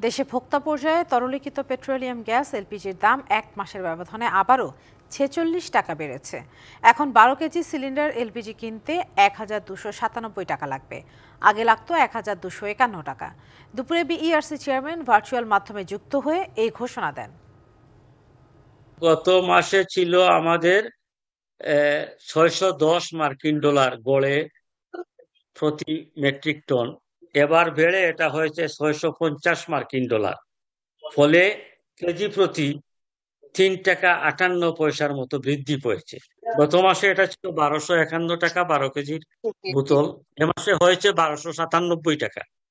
দেশে ভোক্তা পর্যায়ে তরলীকৃত পেট্রোলিয়াম গ্যাস এলপিজির দাম এক মাসের ব্যবধানে আবারও 46 টাকা বেড়েছে। এখন 12 কেজি সিলিন্ডার এলপিজি কিনতে 1297 টাকা লাগবে, আগে লাগতো 1251 টাকা। দুপুরে বিইআরসি চেয়ারম্যান ভার্চুয়াল মাধ্যমে যুক্ত হয়ে এই ঘোষণা দেন। গত মাসে ছিল আমাদের 610 মার্কিন ডলার গড়ে প্রতি মেট্রিক টন, এবার বেড়ে এটা হয়েছে 650 মার্কিন ডলার। ফলে কেজি প্রতি 3 টাকা 58 পয়সার মতো বৃদ্ধি পেয়েছে। গত মাসে এটা ছিল 1251 টাকা 12 কেজির বোতল, এ মাসে হয়েছে 1297 টাকা।